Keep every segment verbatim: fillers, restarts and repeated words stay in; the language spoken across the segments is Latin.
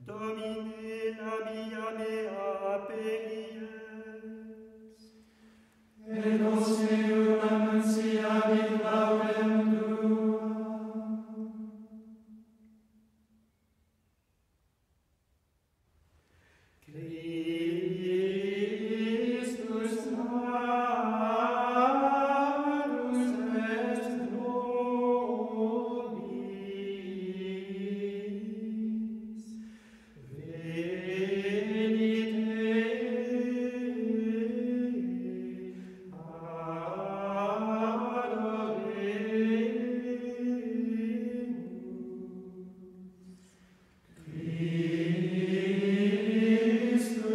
Domine labia mea periens. Et nos meum annunciavit laudem Tua. Christus natus est nobis. Venite adoremus. Christus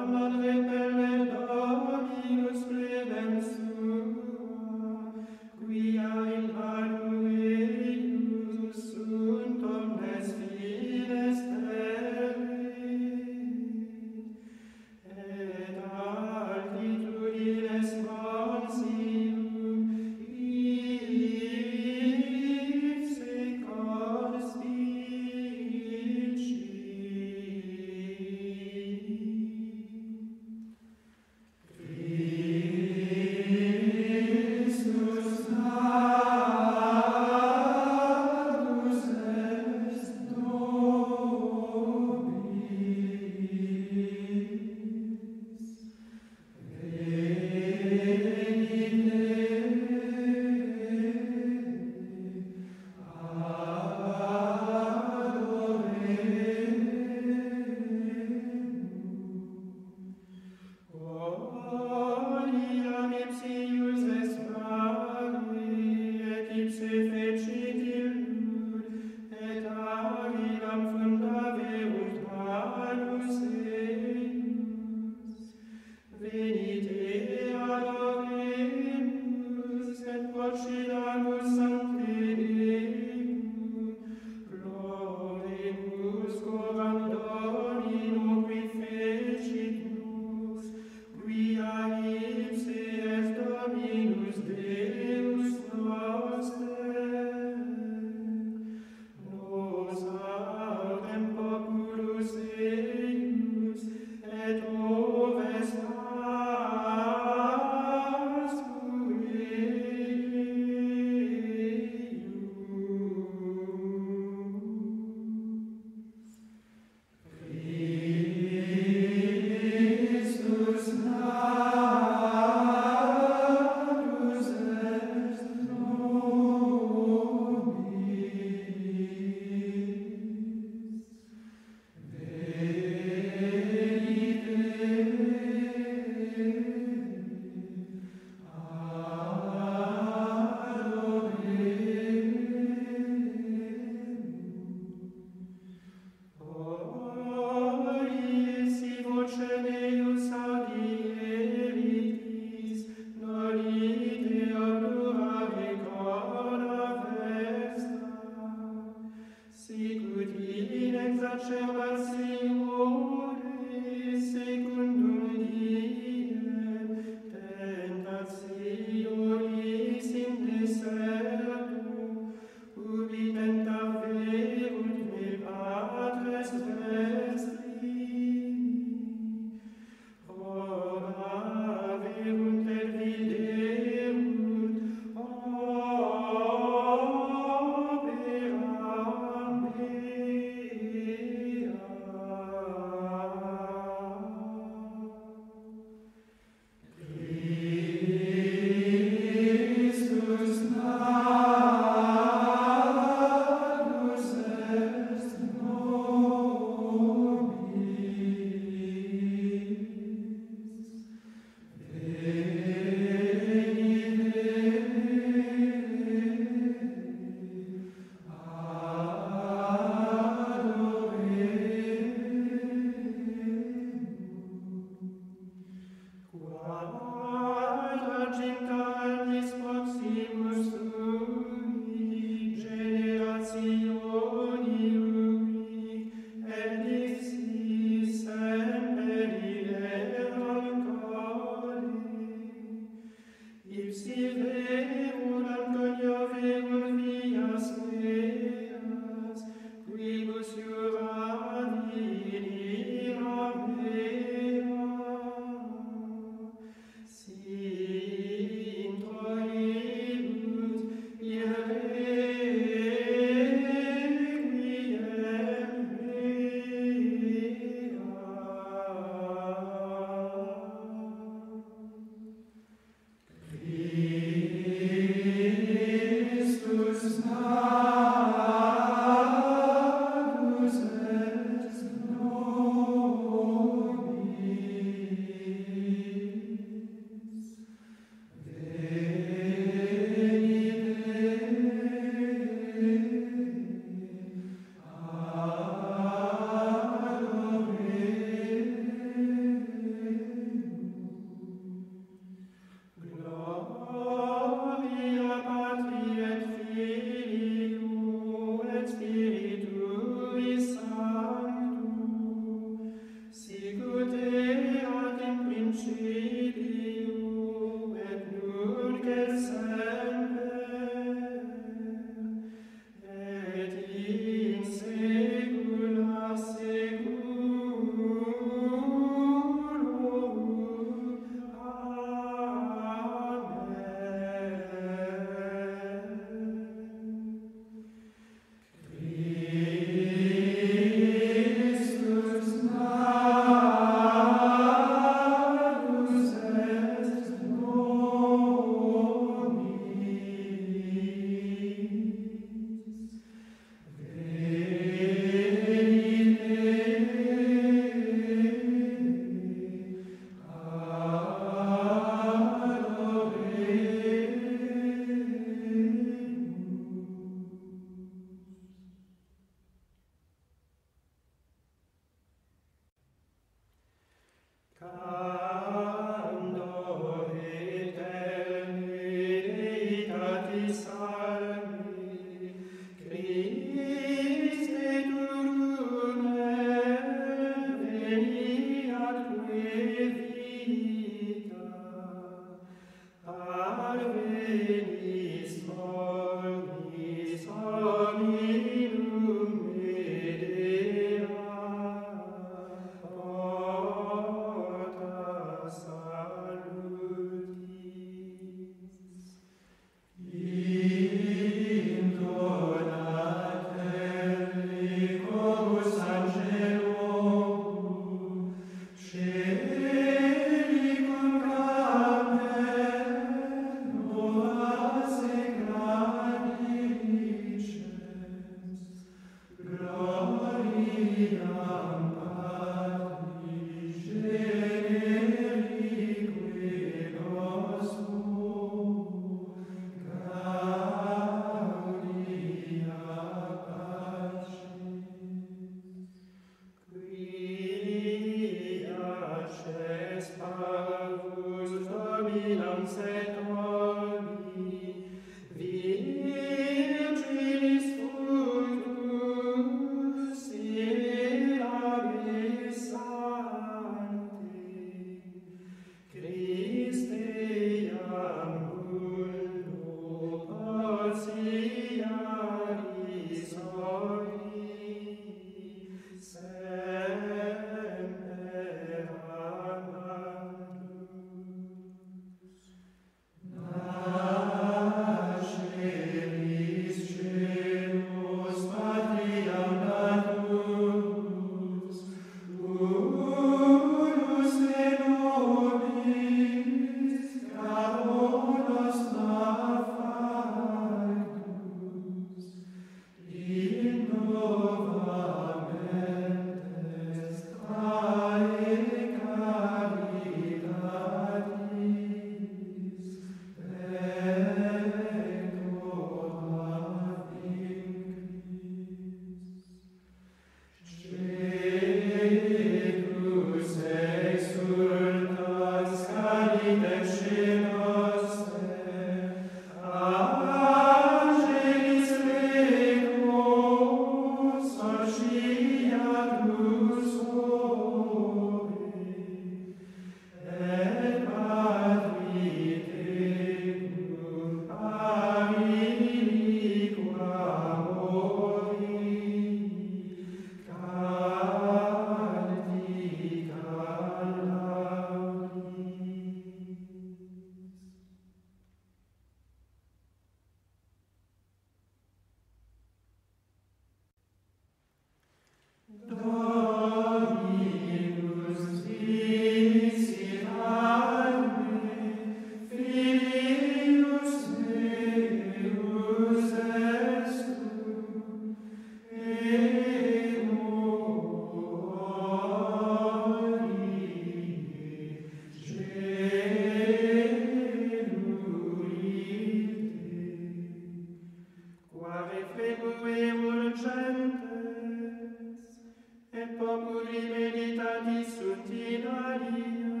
populi meditatis sunt in alia.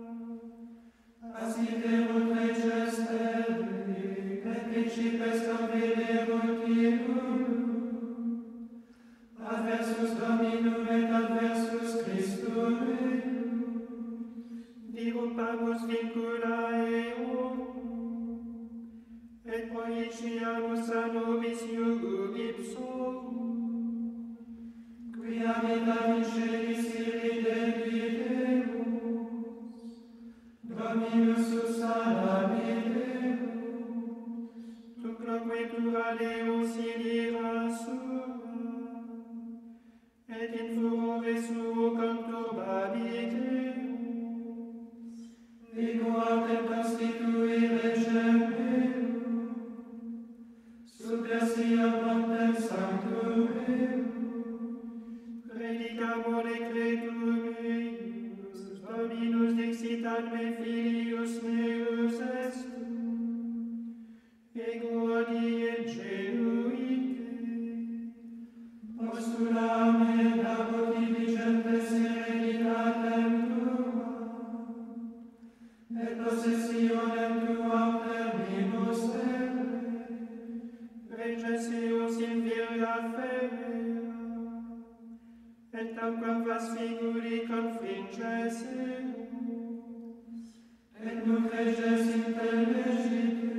Asiterunt reges terri, et principes convenerunt illuminum, adversus Dominum et adversus Christum eius. Dirupamus vincula eum, et proiciamus a nobis iugum ipsum, Qui habitat in celis iride videmus, Dominus sus salabiteus, tu proquetura Deus in ira sua, et in furore suo conturbabiteus. ego autem constitui regem meum, subversiam pontem sanctum meum, Predicamur decretum eius, Dominus dixitat me filius meus est, ego odie genuite. postulam et abo diligentes hereditatem tuam, et possessionem tuam terminus terre, Reges eos in virga femina, et tamquam vas figuri confringes eus. et nunc reges intellegite,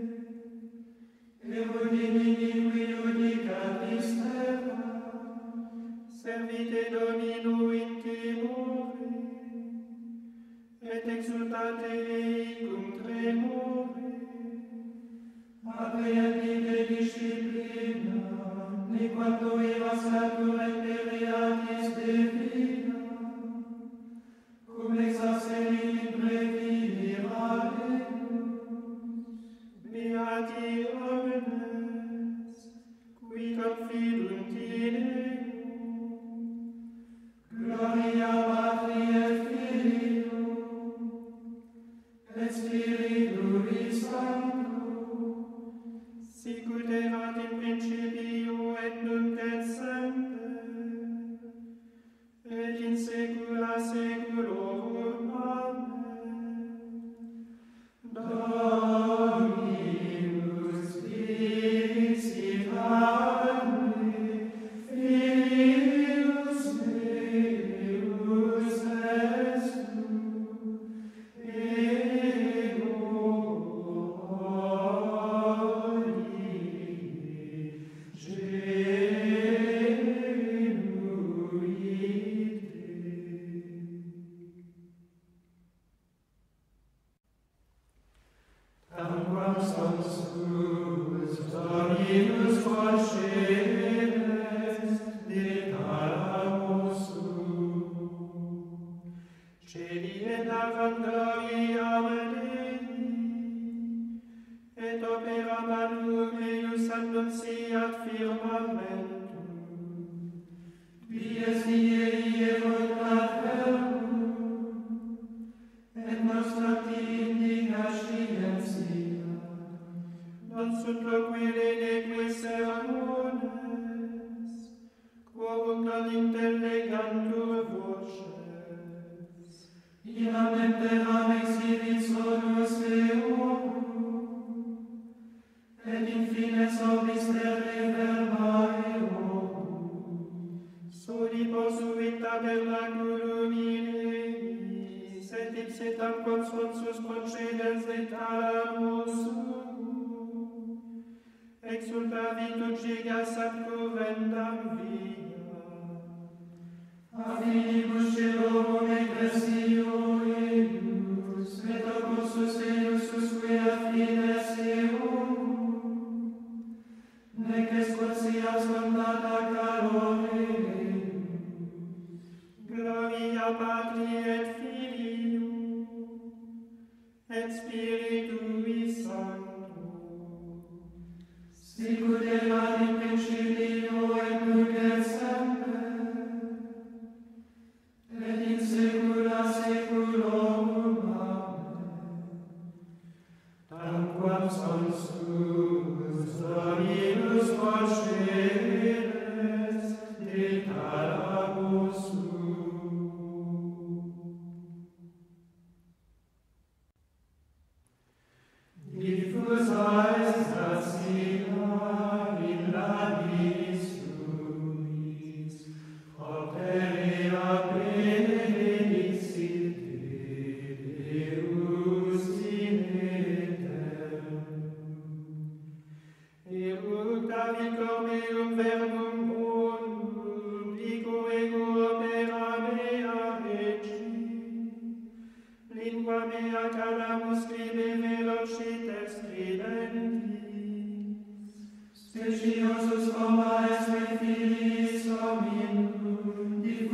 erudimini qui judicatis terra, Servite Domino in timore, et exultate eicum tremore. apprehendite disciplina, nequanto eras natura imperiatis divina, cum exacerit in brevira Beati omnes, qui confidunt in eum. gloria Patri et Filio, et Spiritui Sancto, Sicut erat in principio et nunc et semper, et in saecula saeculorum. Amen. Dominus dixit ad me, Filius meus est tu, ego odie genuite. Tamquam sensus Dominus procedes de calamus suum. Celi et lavant gloriam Dei, et opera manum eius annunciat firmamentum. Dies diei erunt adverbum, et nostrati indigna scientia. Non sunt loquire neque sermones, quorum non intellegantur voces. Iam emperam exhibit sonus eorum, et in fine sobis terre verba eorum. Soli posuit tabernaculum in eis, et ipse tamquam sensus procedens de talamus suum, exultavit ut gigas ad cuvendam via. A finibus celorum ecclesio eius, et ocursus eius usque a fides eorum, nec est quotiam scontata calore eius. Gloria Patri et Filio, et Spiritui Sancto. Sicut erat in principio et nunc et semper, et in saecula saeculorum. Amen. Tamquam sensus Dominus procedes de calamus suum.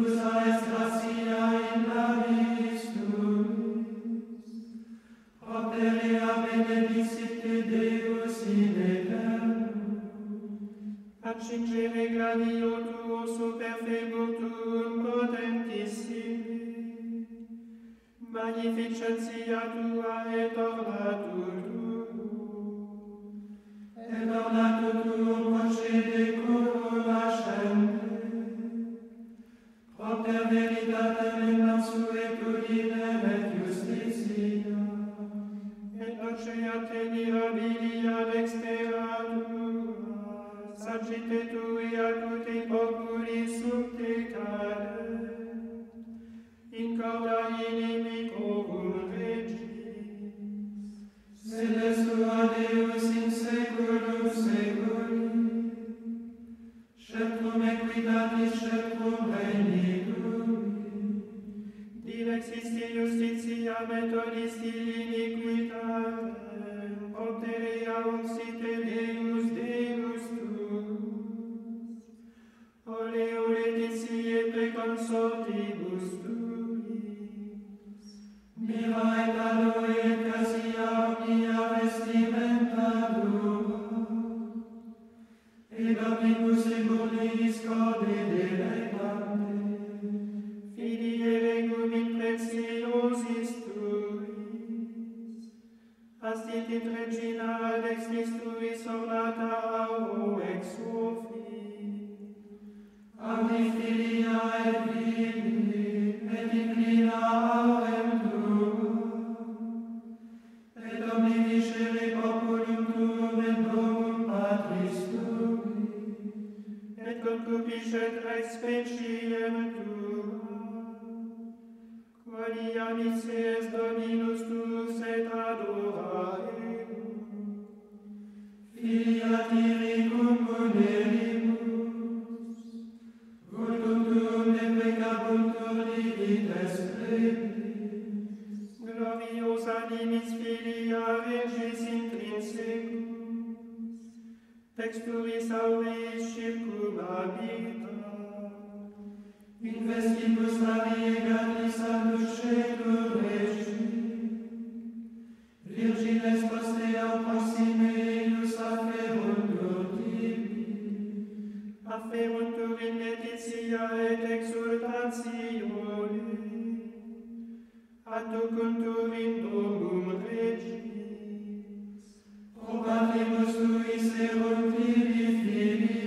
Accingere gladio tuo super feburtum potentissimi, magnificentia tua et ornatur tuum, et ornatur tuum procede curum ascende, propter veritatem et mansuetudinem et justitia, et docea tenirabilia dextera tua, sancite tui acuti populi subtecare, in corda inimicorum regis. Sedes tua Deus in saeculum saeculi, sceptrum equitatis sceptrum regni tui. Dilexisti justitia methodisti iniquitatem, opteria uxite Deus Deus tuus. Oleo letitiae preconsortibus tuis, mira et aloe et cassia omnia vestimenta tua, et omnibus eburneis corde delectante, filie regum in preciosis tuis, astitit regina ad extis tuis ornata auro ex offi, Audi filia et vidi, et inclina aurem tua, et omniviscere populum tuum et domum patris tui, et concupiscet ex speciem tua, quali amices dominus tuus et adoraemus, filia tiri cum muneribus, vultum tuum deprecabuntur divites plebis, glorios animis filia regis intrinsecus, texturis aureis circum habita, in vestibus variegatis sanctus cetur regi, virgines postea proxime eius afferuntur tibi, afferuntur in letitia et exultatione, adducuntur in domum regis, probatibus tuis erunt tibi fili,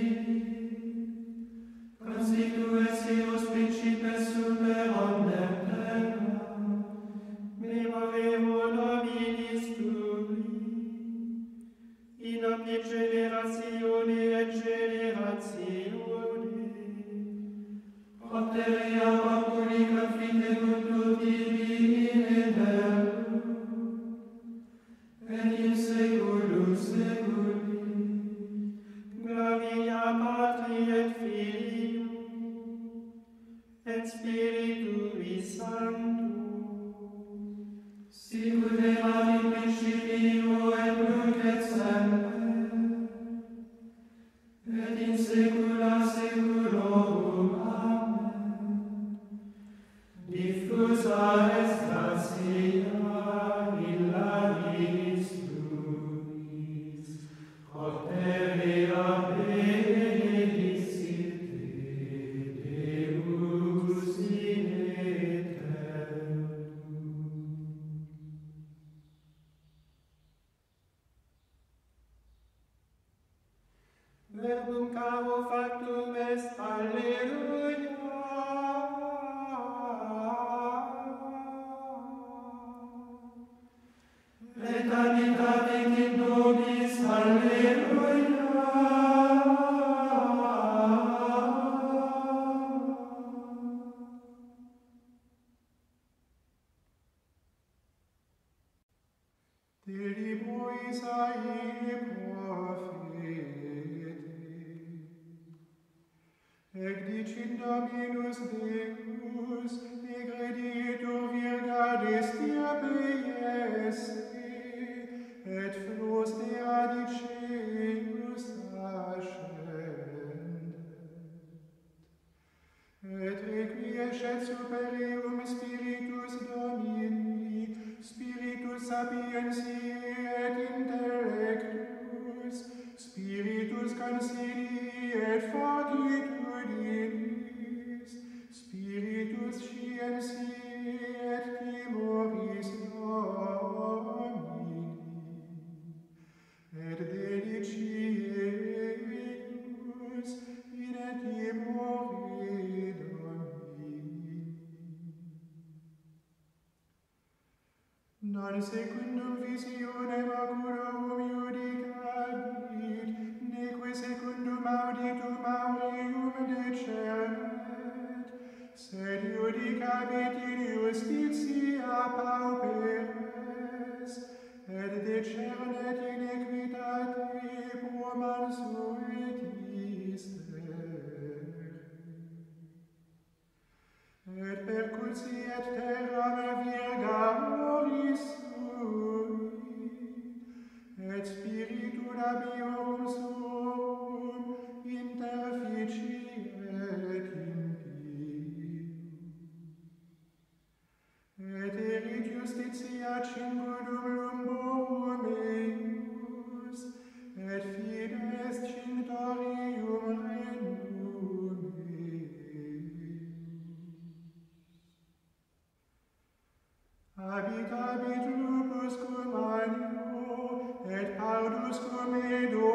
constitues eos principes super omnem terra, memoremo nominis tui, in omni generatione et generatione, propterea populi confiteguntur tibi in aeternum, et in saeculum saeculi. Gloria Patri et Filii et Spiritui Sancto, sicut erat in principio et nunc et semper, et in saecula saeculorum. Amen. Diffusa est gratia illa viis tuis, propterea benedicite Deus in aeternum. Verbum caro factum est, alleluia. Et habitavit in nobis, alleluia. De libro Isaiae prophete, ec dicit Dominus Deus, egreditur virga destia beiese, et flos de adiceus ascendet, et requiescat Requiescet super eum Spiritus Domini, Spiritus sapientiae et intellectus, Spiritus consilii et fortitudinis, Spiritus scientiae et timoris Domini, et delicienus in et timore Domini. Non secundum visionem oculorum iudicabit, neque secundum auditum aureum decernat, sed iudicabit in justitia pauperes, et decernet in equitate pro mansuetis terrae. Et percutiet terram virga oris sui, et spiritu labiorum suum interficiet impius. Et erit justitia cingulum lumborum eius, et fides cinctorium regnum eius. Habitabit lupus cum animo, et pardus cum edo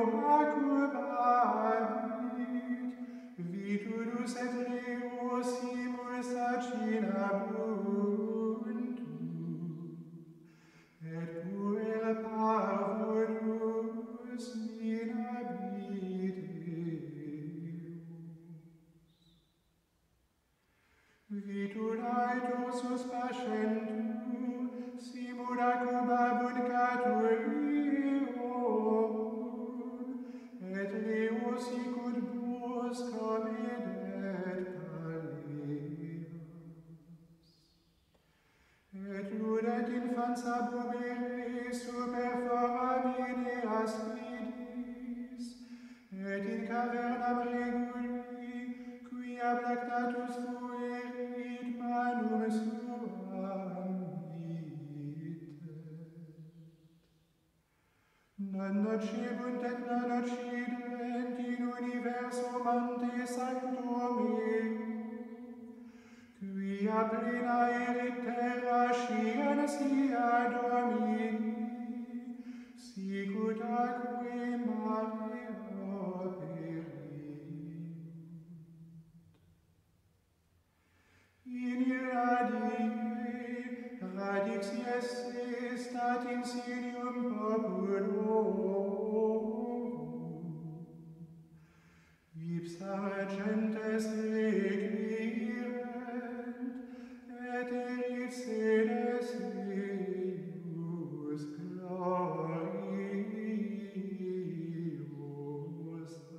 accubabit, vitudus et leo simul sacinabuntur, et puer parvulus minabit eus. Vitud aetus pascentur, simul accubabunt catur leorum, et leo sicut boscam edet caleras. Et ludet infans abumere super foramine aspidis, et in cavernam reguli, quia blactatus fuerit manum suam vitet. Non nocebunt et non occident in universo monte sanctum meum, quia plena erit terra scientia Domini, sicut aquae mare opererunt. In iradie, radix esse stat insinium populorum, ipsa gentes requirent, et erit sedes eius gloriosa.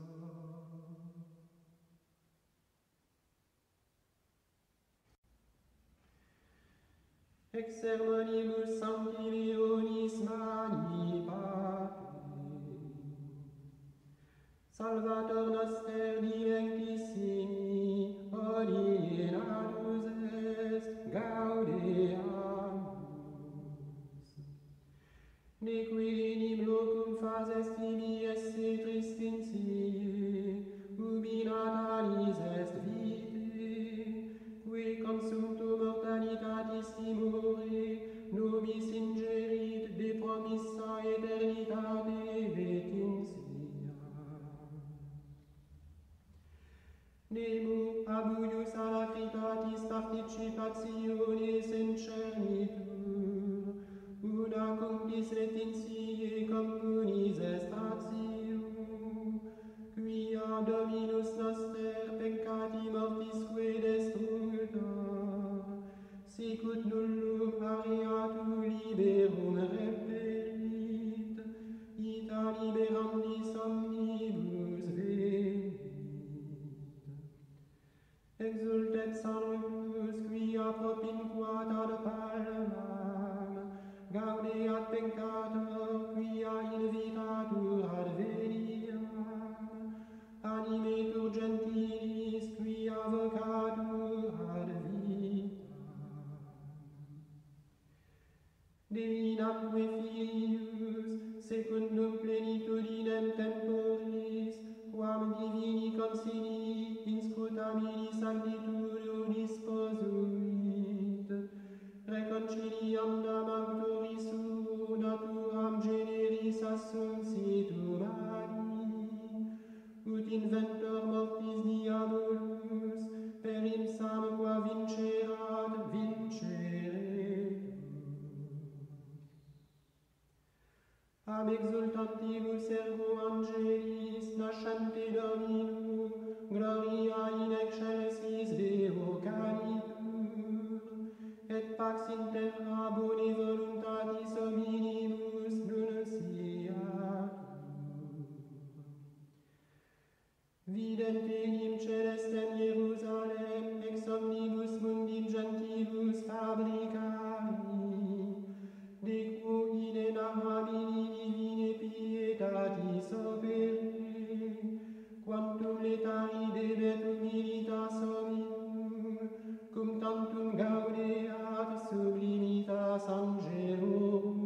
Ex sermonibus sancti Leonis mani pape, Salvator noster dilectissimi, orienatus est, gaudeamus. Neque enim locum fas est tibi esse tristintiae, ubi natalis est vitae, qui consumpto mortalitatis timore, nobis ingerit de promissa eternitate vetinsia. Nemo abuius alacritatis participationes incernitur, una cumplis retintiae communis est actium, quia Dominus noster peccati mortisque destructa, sicut nullum areatu liberum reperit, ita liberandis omnibus venit. Exultet sanctus quia propinquat ad palmam, gaudeat peccator quia invitatur ad veniam, animetur gentilis quia vocatur ad vita. terminamque filius, secundum plenitudinem temporis, quam divini consilii inscrutabili sanctitudo disposuit, reconciliandam autoris suo naturam generis assuncit humani, ut inventor mortis diabolus, per imsam qua vincerat vincere. Am exultantibus ergo angelis nascente Dominum, gloria in excelsis Deo canitur, et pax in terra bone voluntatis hominibus nunciatur. Vident enim celestem Jerusalem, ex omnibus mundi gentilus fabricari, de quo in enamabili divine pietatis opere, quantum letari debet humilitas hominum, cum tantum gaudeat sublimitas angelorum.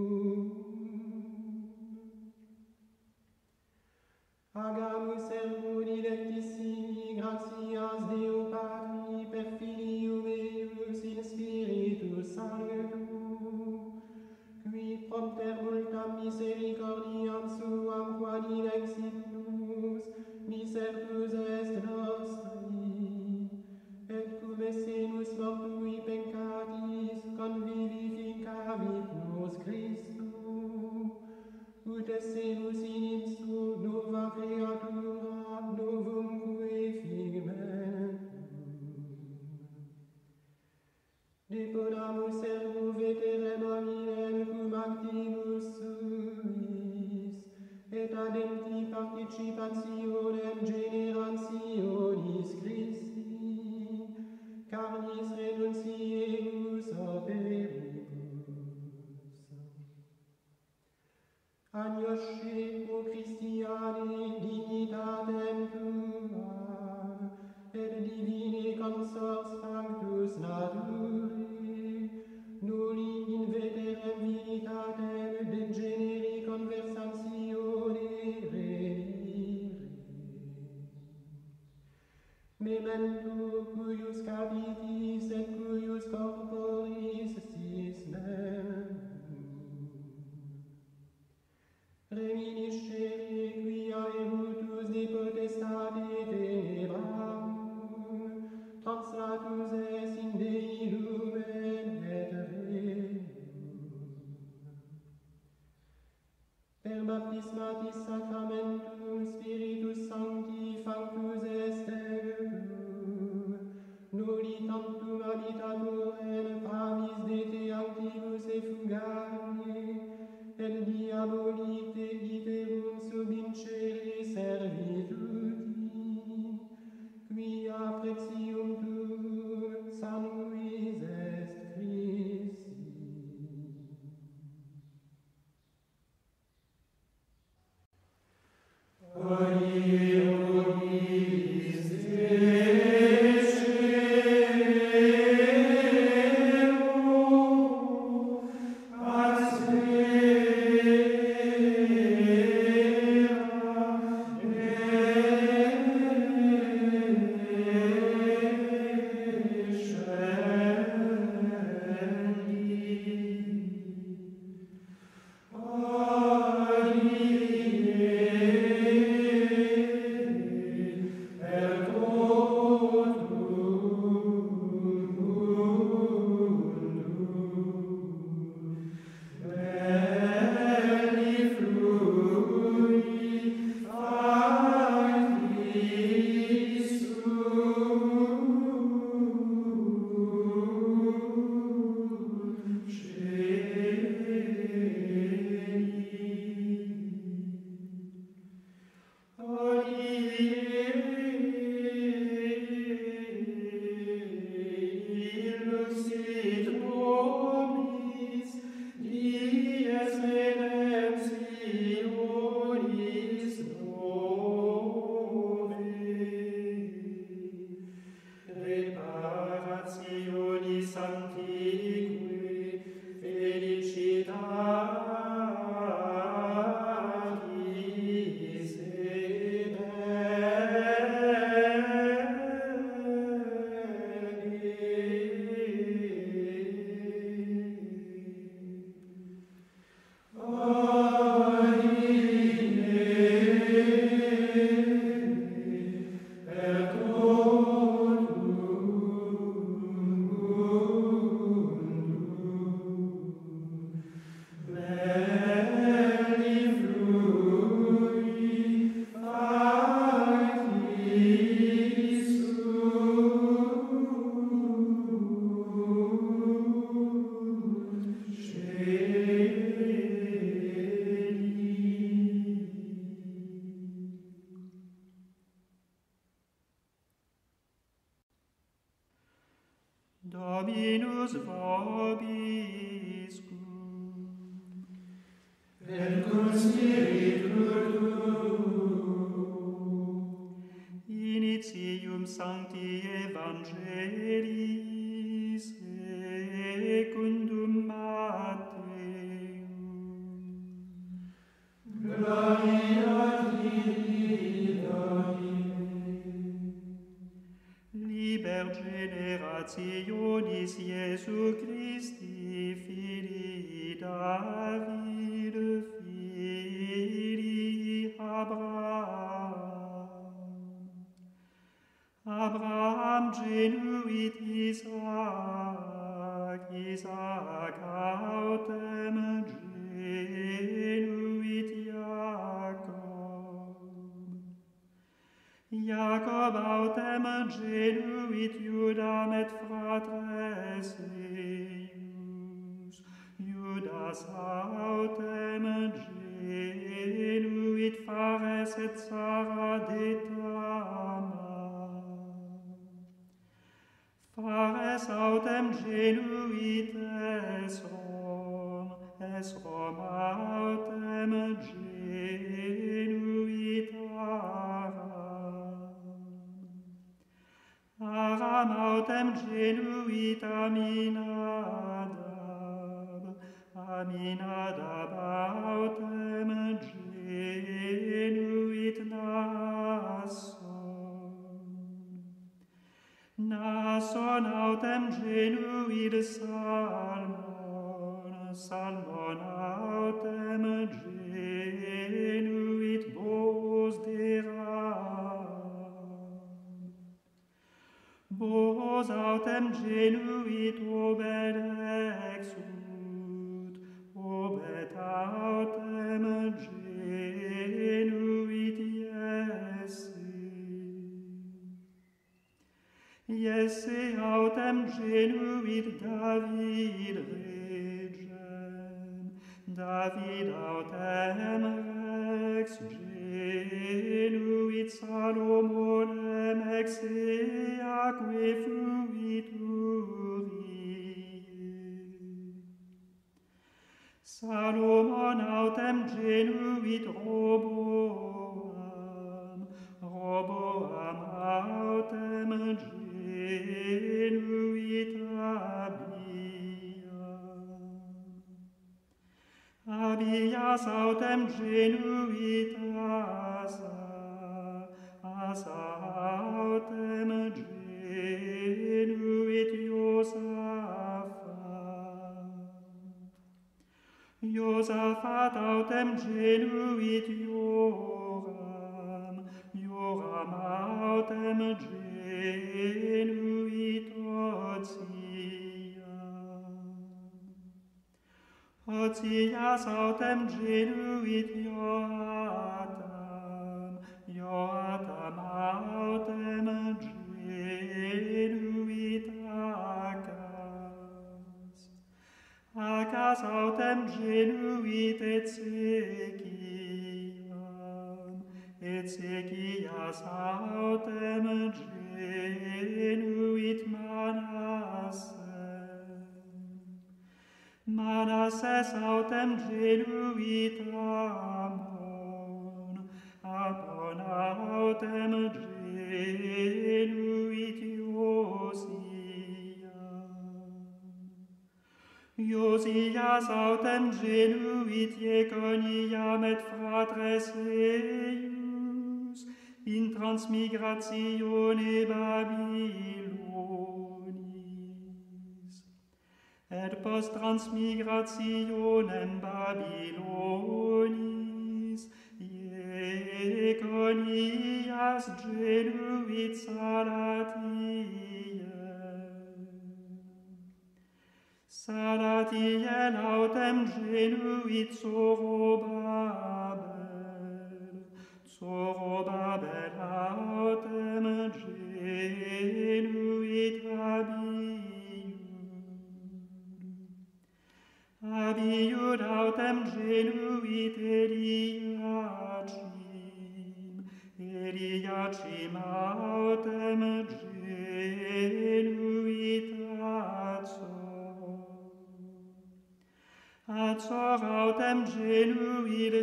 Agamus ergo dilectissimi gratias Deo Patri per Filium eius in Spiritus Sanctum, qui prompter multam misericordiam suam quadilexit nos, misertus est nostri, et cum essemus mortui peccatis convivificavit nos Christum, ut essemus in ipso nova creatura novumque figmentum. Deponamus ergo veterem hominem cum actibus suis, et adempti participationem generationis Christi, carnis renunciemus operibus. Agnosce, o Christiane, dignitatem tuam, et divine consors sanctus naturae, noli in veterem vinitatem de generi conversatione redire. Memento cuius capitis et cuius corporis sis membrum, reminiscere quia erutus de potestate tenebrarum, translatum Dominus vobiscum. Et cum spiritu Initium Sancti Evangelii secundum Matteum. Gloria Dei, Domine. Liber generationis Iesu Christi, Filii David, Filii Abraham. Abraham genuit Isaac, Isaac autem genuit Jacob. Jacob autem genuit Iudam et fratres eius. Judas autem genuit Phares et Zara de Tamar. Phares autem genuit Esrom, Esrom autem genuit Aram. Aram autem genuit Aminadab, Aminadab autem genuit Naasson. Naasson autem genuit Salmon, Salmon autem genuit Boaz de Ram. Boaz autem genuit Obed exut, Obed autem genuit Jesse. Jesse autem genuit David regem, David autem rex genuit Salomonem ex eaque fuit Uriae. Salomon autem genuit Roboam, Roboam autem genuit Abiam. Abias autem genuit Asa, Asa autem genuit Josaphat. Josaphat autem genuit Joram, Joram autem genuit Oziam. Ozias autem genuit Joatam, Joatam autem genuit Achaz. Achaz autem genuit Ezekiam, Ezekias autem genuit Manasseh. Manasses autem genuit Ammon, Ammon autem genuit Josiam. Josias autem genuit Jeconiam et fratres eius, in transmigratione Babylonis. Et post transmigrationem Babylonis, Jeconias genuit Salatiel. Salatiel autem genuit Zorobabel, Zorobabel autem genuit Abiud. Abiud autem genuit Eliachim, Eliachim autem genuit Eleazar autem genuit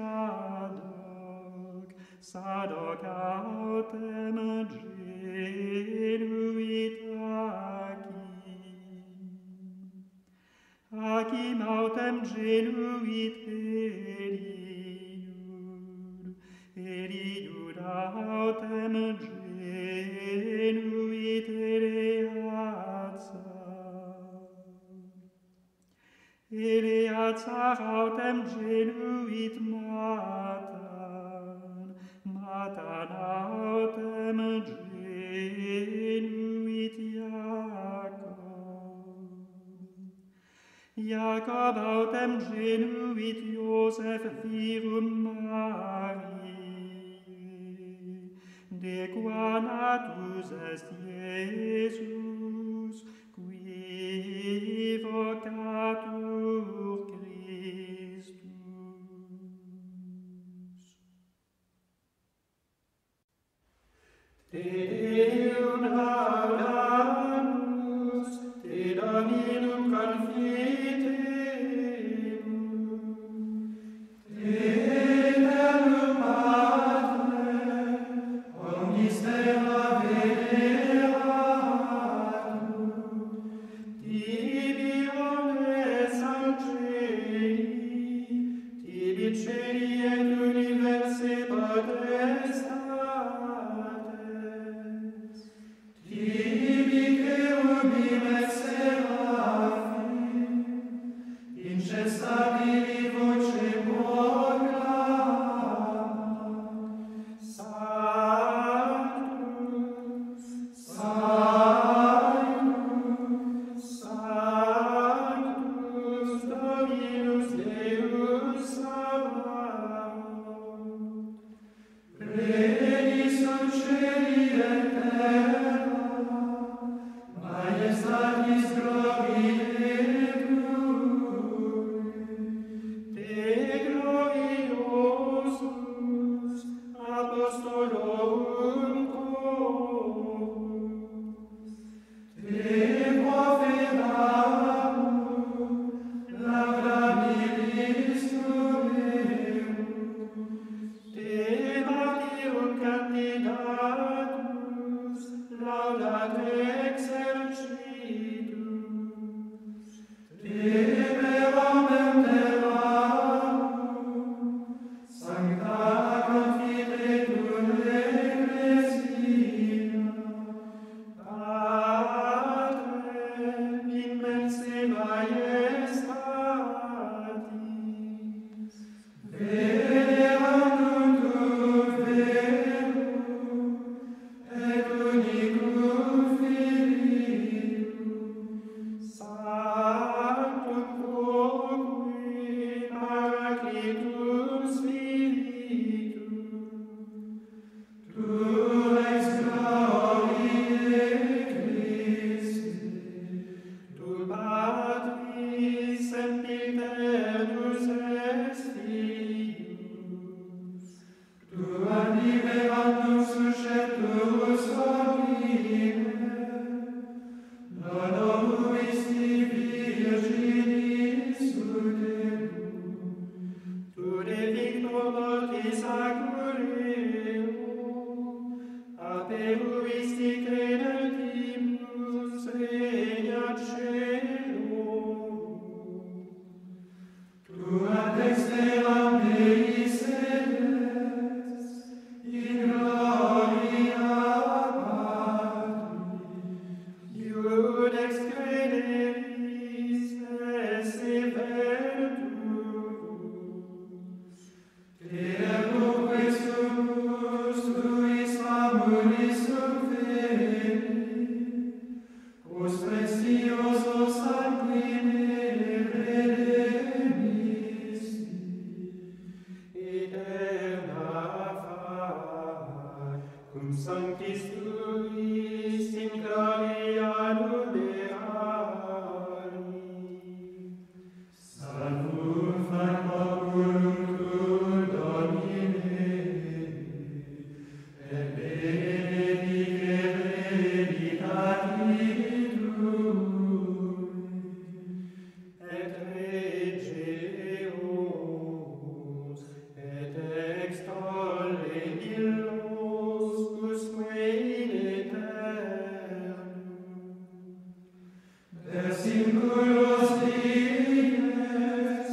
Sadoc, Sadoc autem genuit Achim, Achim autem genuit Eliud, Eliud autem genuit Eleazar, Eleazar autem genuit Matan, Matan autem genuit Jacob, Jacob autem genuit Joseph virum Mariae, de qua natus est Iesus, qui vocatur Christus. Te Deum laudamus, te Dominum confitemus, te Deum Patre, omnis terra veneratur, tibi omnes angeli, tibi celi et universe potestates, tibi cherubim et seraphim, incessabili voce proclama, Sanctus, Sanctus, Sanctus, Dominus Deus Sabaoth, Plenius celi et terra, Majestatis gloriae Tui, Te gloriosus apostolorum corpus, Te profetarum laudabilis tumeum, Te martyrum candidatus laudat exercitus, Te peromem terrarum, sancta confitetur ecclesia, Patrem in mense majestatis, venerandum tuum verum, et unicum Filium, Sanctum quoque Paraclitum Spiritum, Plures gloriae Christi, tu Patris sempiternus es Filius, tu ad liberandum suscepturus homine, non ovuisti virginis uterum, tu de victor mortis acureum, aperuisti credentimus regnat caelum, tu ad dexteram Dei sedes, in gloria Patri, iud ex crederis esse vertus, te ergo quesumus tuis famulis suferi, os preciosos sanguine redemisti, eterna fama, cum sanctis tuis in gloria numerari. singulos dies,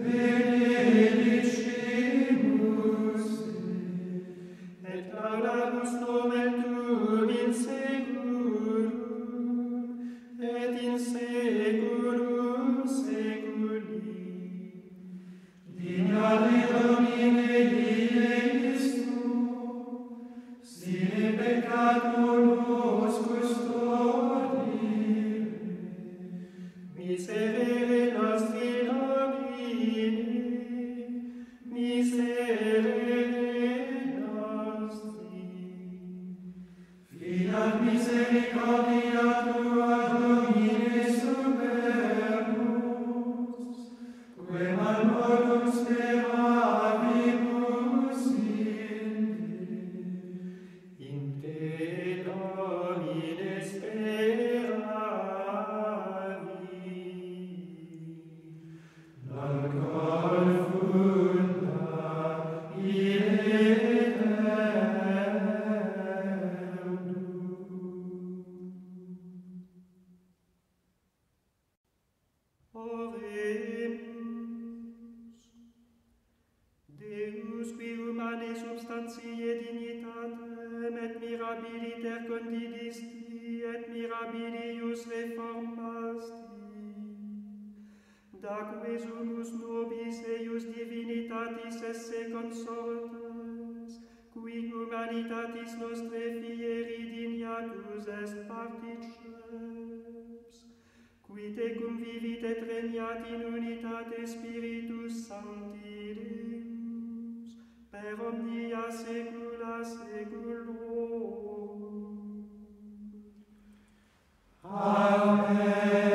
benedicimus te, et laudamus nomen tuum in seculum, et in seculum seculi. Dignate Domine Dieis tu, sine peccatum custodire, miserere nostri Domine, miserere nostri. Fiat misericordia tua, Domine, super nos, quem al modum speravimus inde. In te, Domine, speravi, non confunda in aeternum. Oremus. Deus, qui humanae substantiae dignitatem et mirabiliter condidisti et mirabilius reformasti, daque sumus nobis eius divinitatis esse consortes, qui humanitatis nostre fieri dignatus est particeps, qui tecum vivit et regnat in unitate Spiritus Sancti Deus, per omnia saecula saeculorum. Amen.